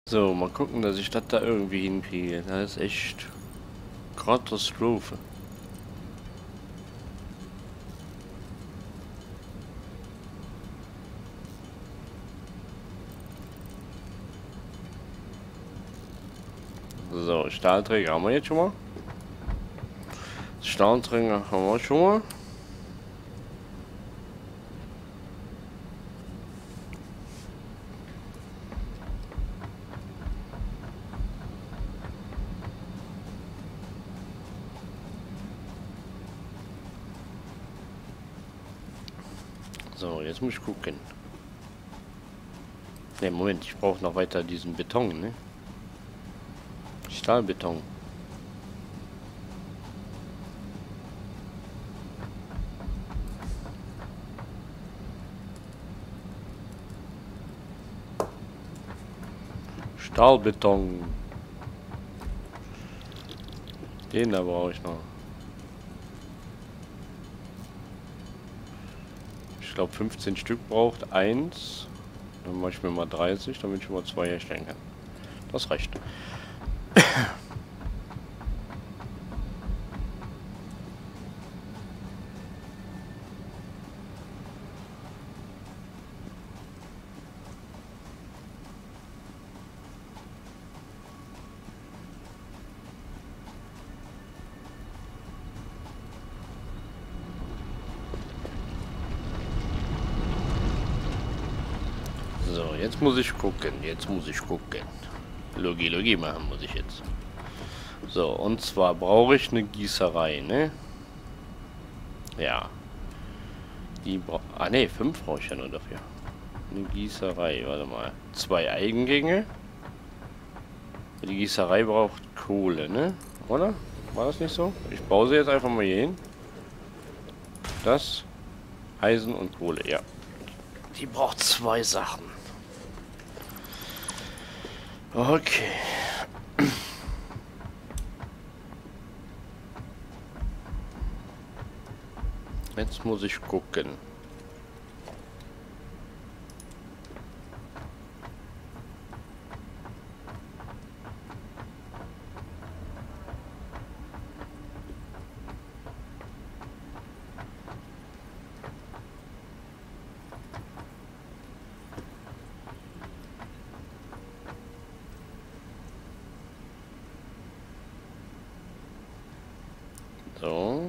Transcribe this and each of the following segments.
So, mal gucken, dass ich das da irgendwie hinkriege. Das ist echt Katastrophe. So, Stahlträger haben wir jetzt schon mal. Stahlträger haben wir schon mal. So, jetzt muss ich gucken. Ne, Moment, ich brauche noch weiter diesen Beton, ne? Stahlbeton. Stahlbeton. Den da brauche ich noch. Ich glaube 15 Stück braucht eins. Dann mache ich mir mal 30, damit ich mal 2 herstellen kann. Das reicht. So, jetzt muss ich gucken. Jetzt muss ich gucken. Logie machen muss ich jetzt. So, und zwar brauche ich eine Gießerei, ne? Ja. Die ah ne, 5 brauche ich ja nur dafür. Eine Gießerei, warte mal. 2 Eigengänge. Die Gießerei braucht Kohle, ne? Oder? War das nicht so? Ich baue sie jetzt einfach mal hier hin. Das, Eisen und Kohle, ja. Die braucht 2 Sachen. Okay. Jetzt muss ich gucken. So.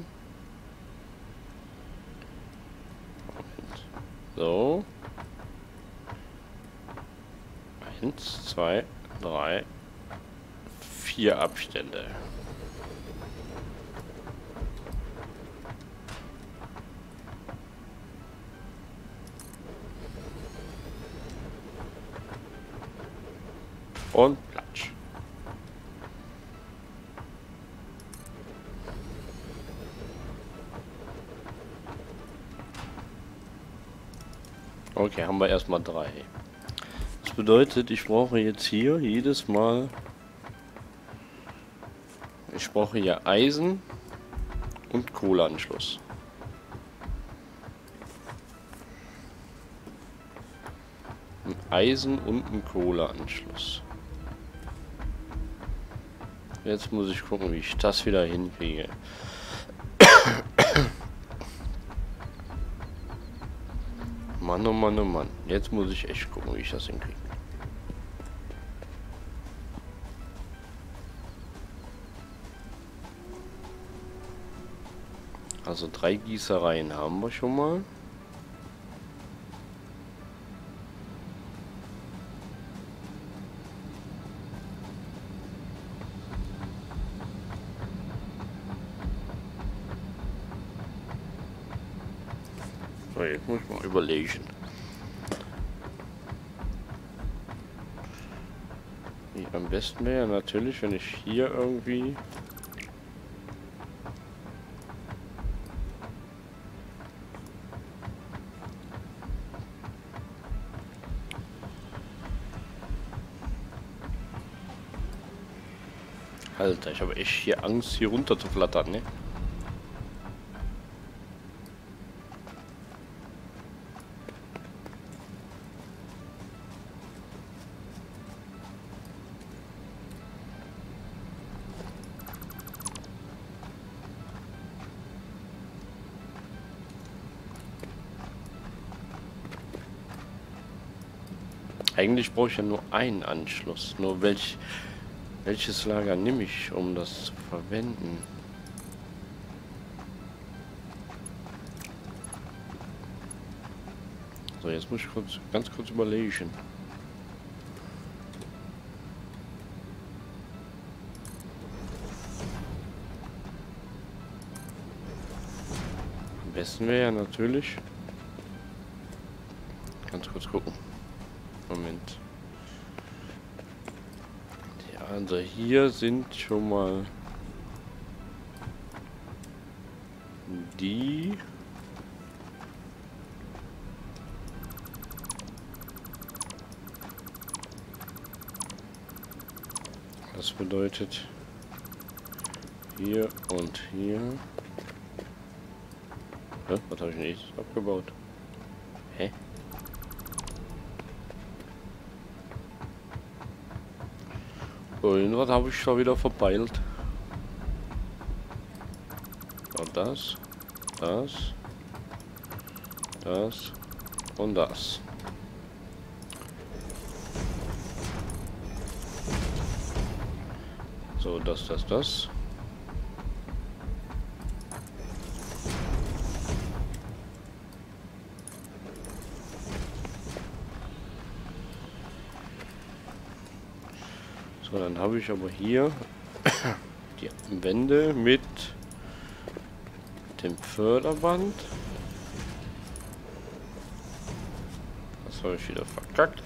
So. 1, 2, 3, 4 Abstände. Und Platsch. Okay, haben wir erstmal 3. Das bedeutet, ich brauche jetzt hier jedes Mal... Ich brauche hier Eisen und Kohleanschluss. Ein Eisen und ein Kohleanschluss. Jetzt muss ich gucken, wie ich das wieder hinkriege. Mann, oh Mann, oh Mann. Jetzt muss ich echt gucken, wie ich das hinkriege. Also 3 Gießereien haben wir schon mal. So, jetzt muss ich mal überlegen. Am besten wäre natürlich, wenn ich hier irgendwie... Alter, ich habe echt hier Angst, hier runter zu flattern, ne? Eigentlich brauche ich ja nur einen Anschluss. Nur welches Lager nehme ich, um das zu verwenden? So, jetzt muss ich ganz kurz überlegen. Am besten wäre ja natürlich... Ganz kurz gucken. Moment. Ja, also hier sind schon mal die... Das bedeutet hier und hier. Hä? Was habe ich nicht abgebaut? Hä? Und was habe ich schon wieder verpeilt? Und das und das. So, das. So, dann habe ich aber hier die Wände mit dem Förderband. Das habe ich wieder verkackt.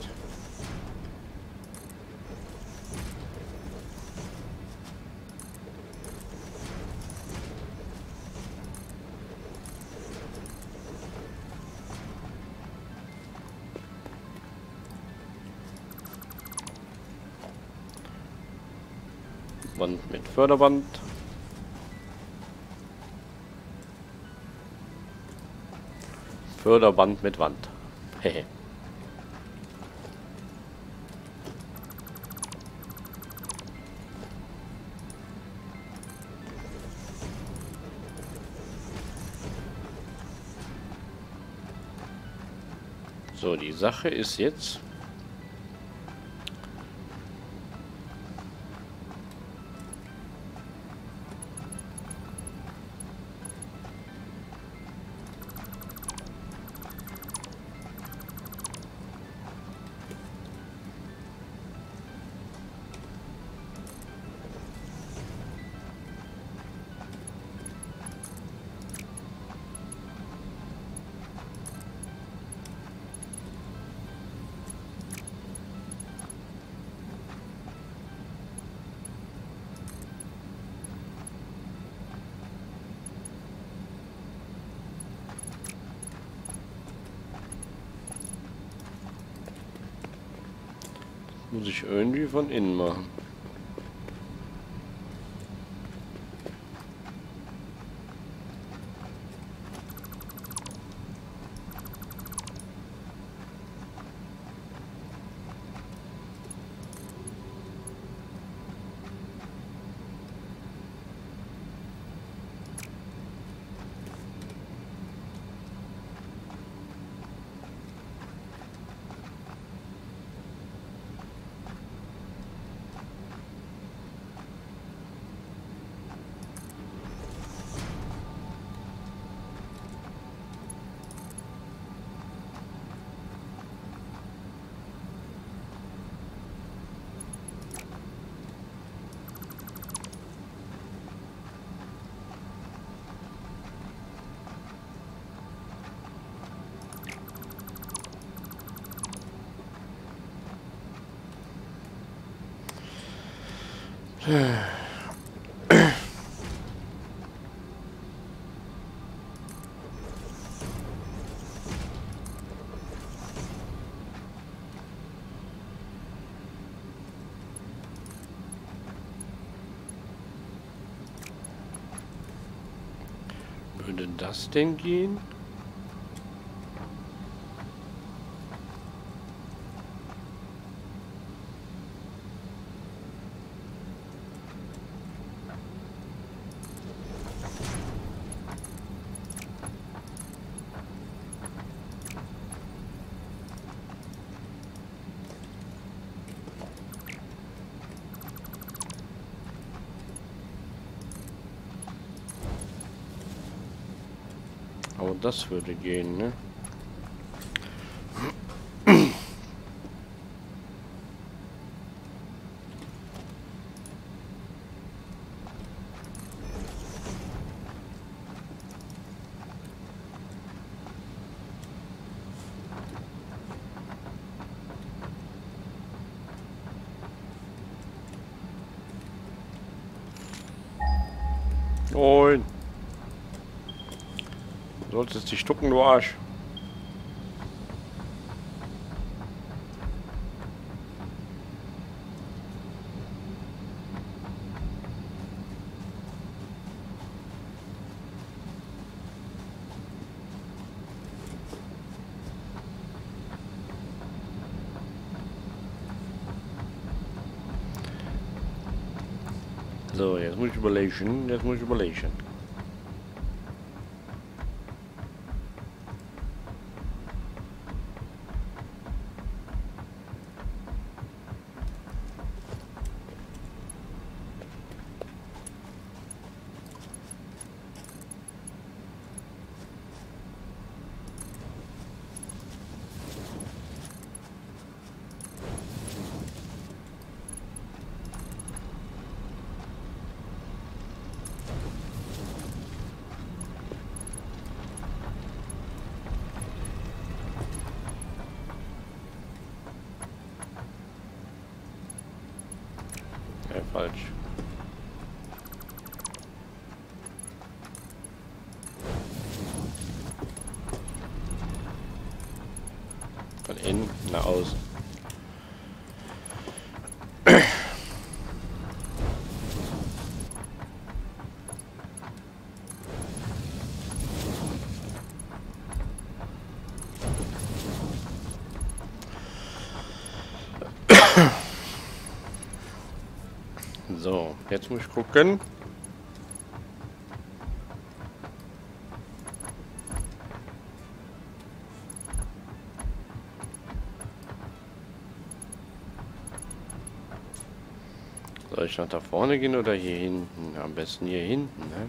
Wand mit Förderband. Förderband mit Wand. Hehe. So, die Sache ist jetzt... Muss ich irgendwie von innen machen. Würde das denn gehen? das würde gehen, ne? Moin. Du solltest dich ducken, du Arsch. So, jetzt muss ich überlegen. Jetzt muss ich überlegen. Ja, falsch. Von innen nach außen. So, jetzt muss ich gucken. Soll ich nach da vorne gehen oder hier hinten? Am besten hier hinten, ne?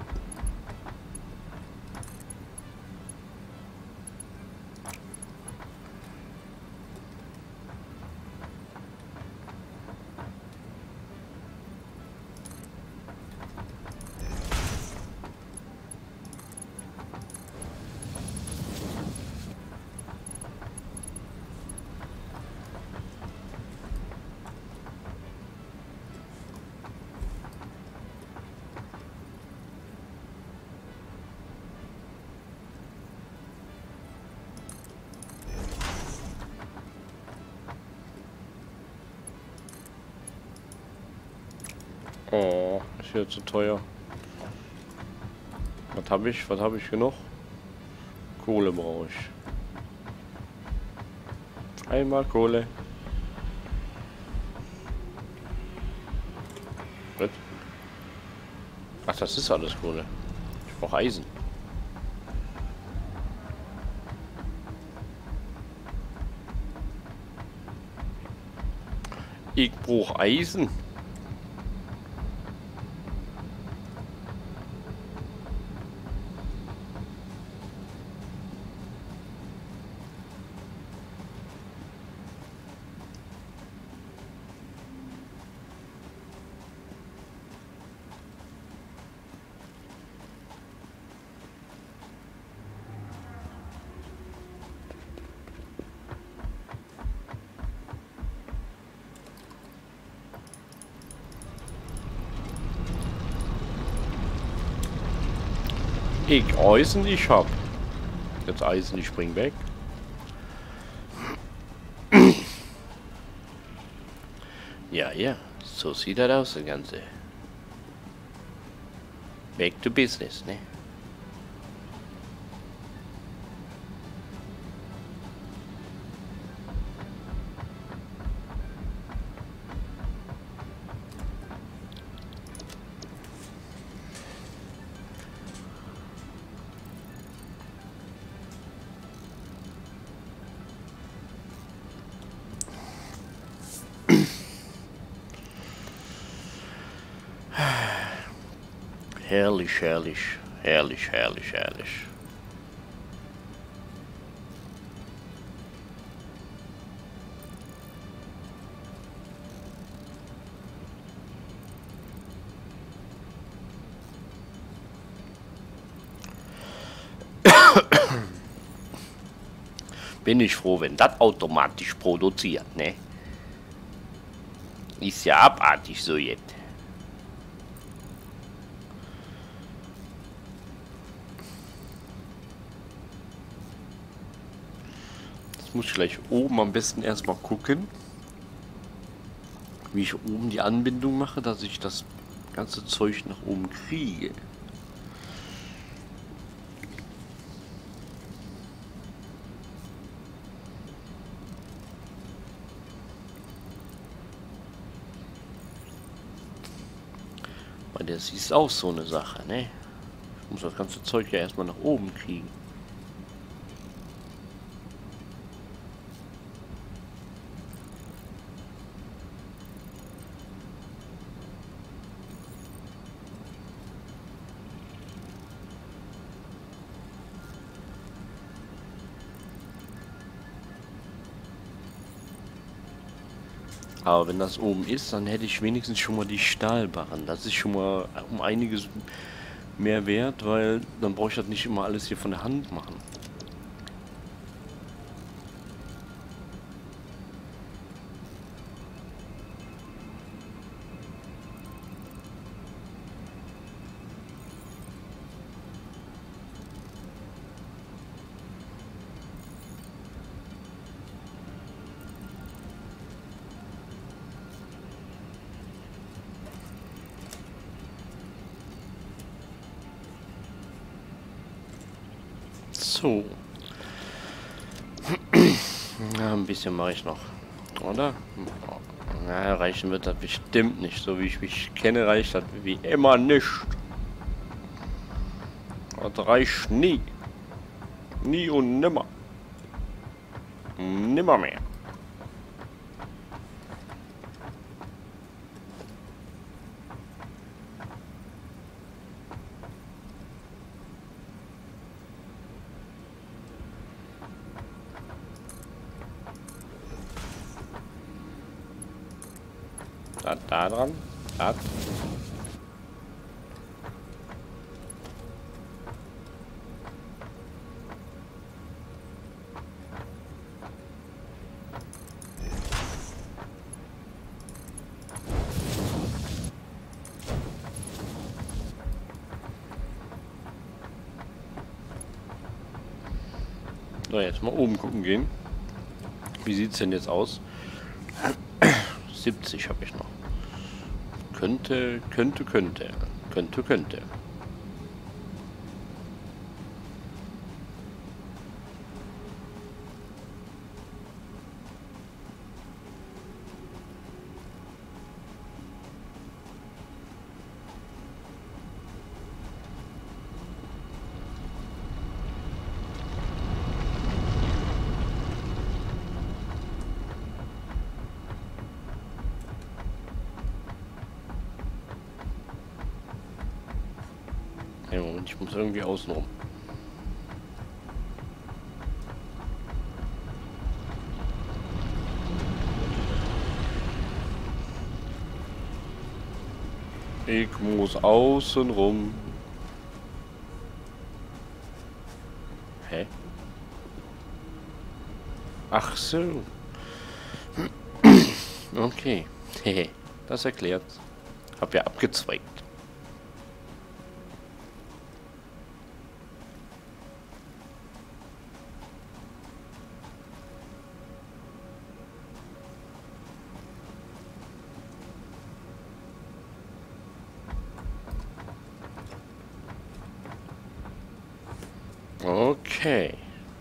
Oh, ist hier zu teuer. Was habe ich? Was habe ich genug? Kohle brauche ich. Einmal Kohle. Was? Ach, das ist alles Kohle. Ich brauche Eisen. Ich brauche Eisen. Ich Eisen, ich hab. Jetzt Eisen, ich spring weg. Ja, ja, so sieht das aus, das Ganze. Back to business, ne? Herrlich, herrlich, herrlich, herrlich, herrlich. Bin ich froh, wenn das automatisch produziert, ne? Ist ja abartig so jetzt. Jetzt muss ich gleich oben am besten erstmal gucken, wie ich oben die Anbindung mache, dass ich das ganze Zeug nach oben kriege. Weil das ist auch so eine Sache, ne? Ich muss das ganze Zeug ja erstmal nach oben kriegen. Aber wenn das oben ist, dann hätte ich wenigstens schon mal die Stahlbarren. Das ist schon mal um einiges mehr wert, weil dann brauche ich das nicht immer alles hier von der Hand machen. So. Ja, ein bisschen mache ich noch. Oder? Na, reichen wird das bestimmt nicht. So wie ich mich kenne, reicht das wie immer nicht. Das reicht nie. Nie und nimmer. Nimmer mehr. Da dran. Da. So, jetzt mal oben gucken gehen. Wie sieht es denn jetzt aus? 70 habe ich noch. Könnte. Ja, Moment, ich muss irgendwie außen rum. Ich muss außen rum. Hä? Ach so. Okay. Hehe. Das erklärt. Hab ja abgezweigt. Okay.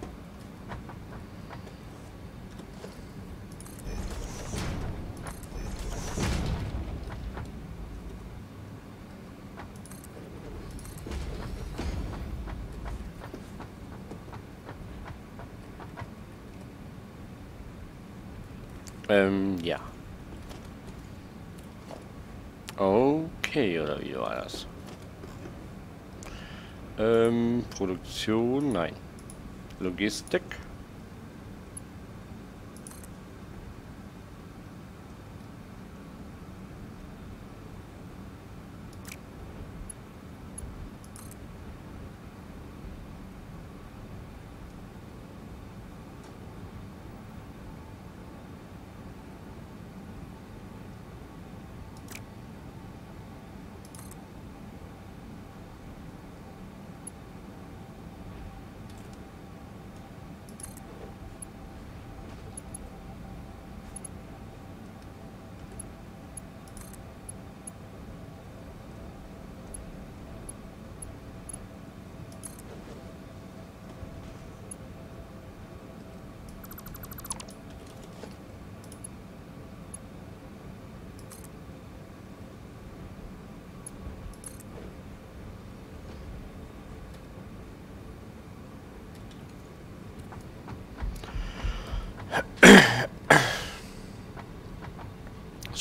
Ja. Okay, oder wie war das? Produktion, nein. Logistik.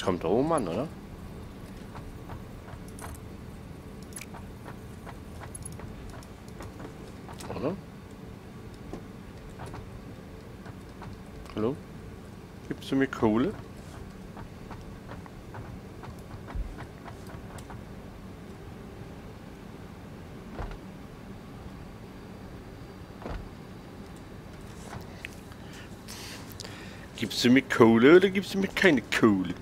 kommt da oben an, oder? Oder? Hallo? Gibst du mir Kohle? Gibst du mir Kohle oder gibst du mir keine Kohle?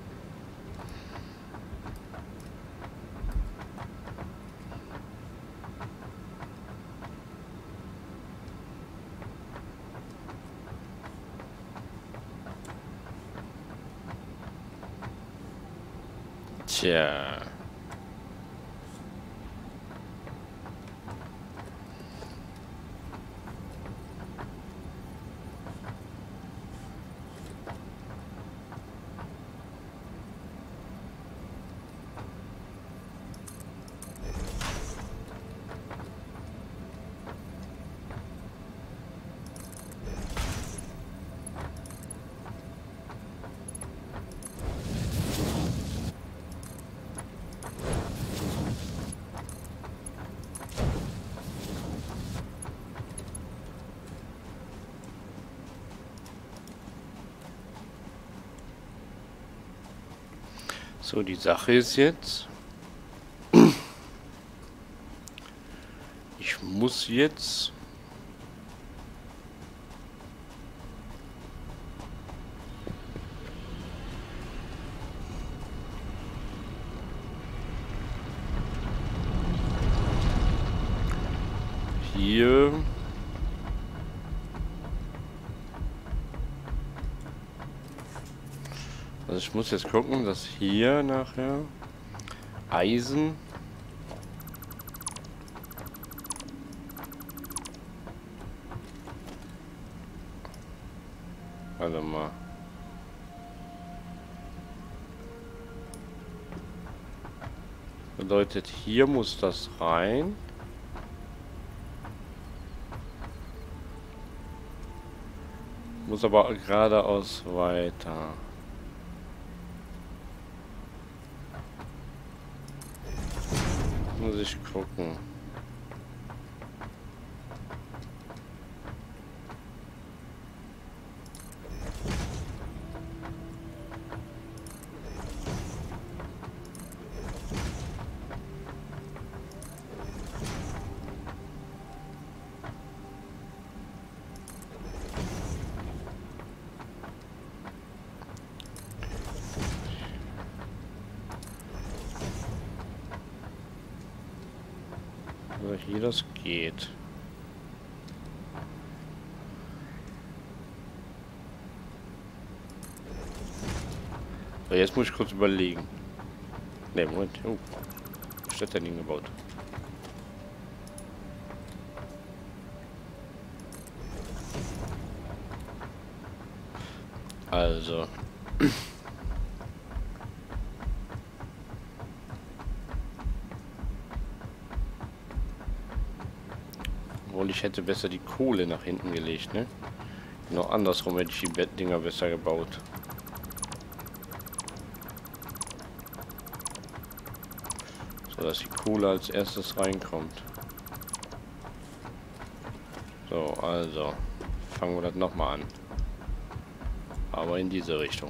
Tja. So, die Sache ist jetzt, ich muss jetzt hier also ich muss jetzt gucken, dass hier nachher Eisen warte mal. Bedeutet, hier muss das rein. Muss aber geradeaus weiter. Muss ich gucken. Also hier das geht. So, jetzt muss ich kurz überlegen. Ne, Moment. Oh. Was hat denn hingebaut? Also. Und ich hätte besser die Kohle nach hinten gelegt, ne? Genau andersrum hätte ich die Bettdinger besser gebaut. So, dass die Kohle als erstes reinkommt. So, also. Fangen wir das nochmal an. Aber in diese Richtung.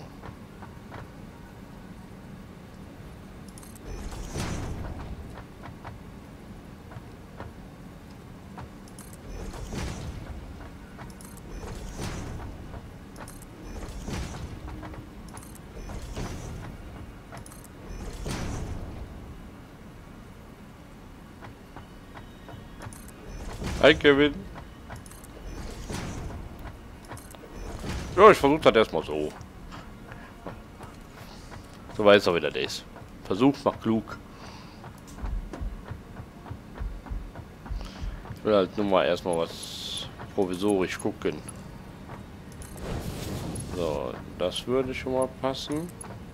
Hi Kevin. Ja, ich versuche das erstmal so. So weiß er wieder das. Versuch macht klug. Ich will halt nur mal erstmal was provisorisch gucken. So, das würde schon mal passen.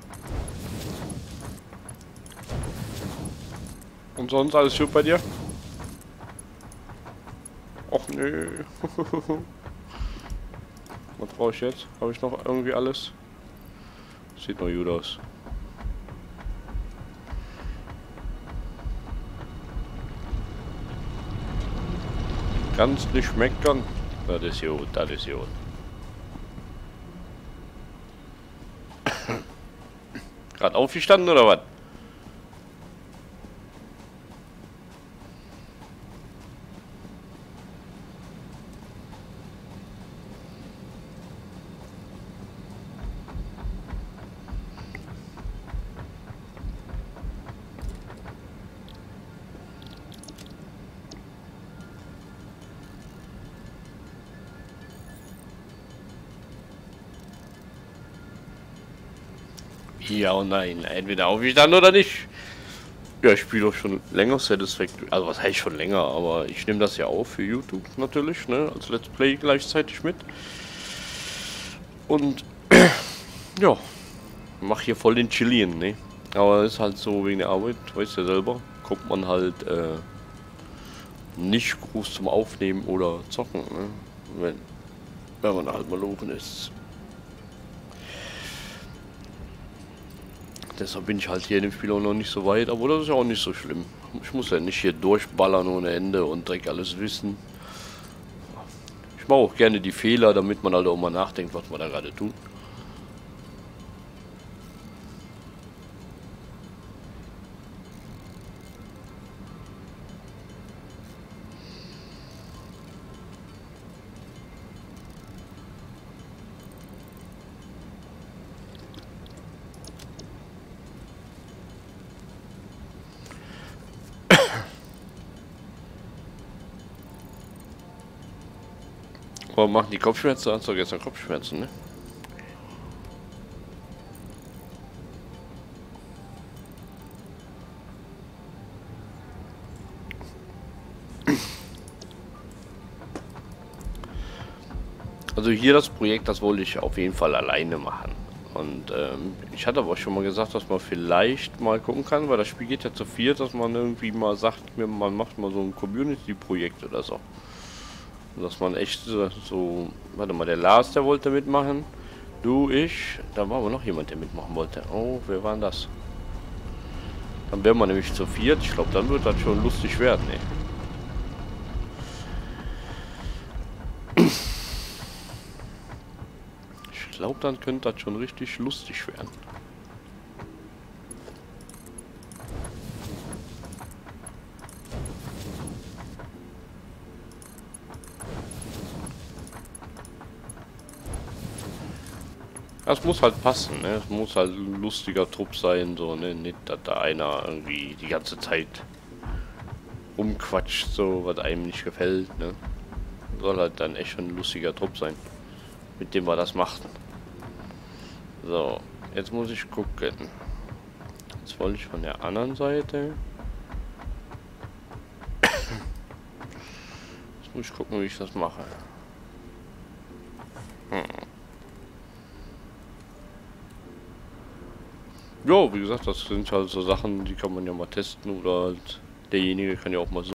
Und sonst alles gut bei dir? Och nö. Was brauche ich jetzt? Habe ich noch irgendwie alles? Sieht nur gut aus. Kannst nicht meckern. Das ist gut, das ist gut. Gerade aufgestanden oder was? Ja und nein, entweder aufgestanden oder nicht. Ja, ich spiele doch schon länger Satisfactory. Also was heißt schon länger, aber ich nehme das ja auf für YouTube natürlich, ne? Als Let's Play gleichzeitig mit. Und ja, mach hier voll den Chillian, ne? Aber ist halt so wegen der Arbeit, weißt du ja selber, kommt man halt nicht groß zum Aufnehmen oder Zocken, ne? Wenn man halt mal lochen ist. Deshalb bin ich halt hier in dem Spiel auch noch nicht so weit, aber das ist ja auch nicht so schlimm. Ich muss ja nicht hier durchballern ohne Ende und direkt alles wissen. Ich mache auch gerne die Fehler, damit man halt auch mal nachdenkt, was man da gerade tut. Aber machen die Kopfschmerzen? Hast du gestern Kopfschmerzen, ne? Also hier das Projekt, das wollte ich auf jeden Fall alleine machen. Und ich hatte aber auch schon mal gesagt, dass man vielleicht mal gucken kann, weil das Spiel geht ja zu viert, dass man irgendwie mal sagt, man macht mal so ein Community-Projekt oder so. Dass man echt so, warte mal, der Lars, der wollte mitmachen. Du, ich, da war aber noch jemand, der mitmachen wollte. Oh, wer war denn das? Dann wären wir nämlich zu viert. Ich glaube, dann wird das schon lustig werden, ey. Ich glaube, dann könnte das schon richtig lustig werden. Das muss halt passen, ne? Es muss halt ein lustiger Trupp sein, so, ne? Nicht, dass da einer irgendwie die ganze Zeit rumquatscht, so, was einem nicht gefällt, ne? Soll halt dann echt schon ein lustiger Trupp sein, mit dem wir das machen. So, jetzt muss ich gucken. Jetzt wollte ich von der anderen Seite. Jetzt muss ich gucken, wie ich das mache. Ja, wie gesagt, das sind halt so Sachen, die kann man ja mal testen oder halt derjenige kann ja auch mal so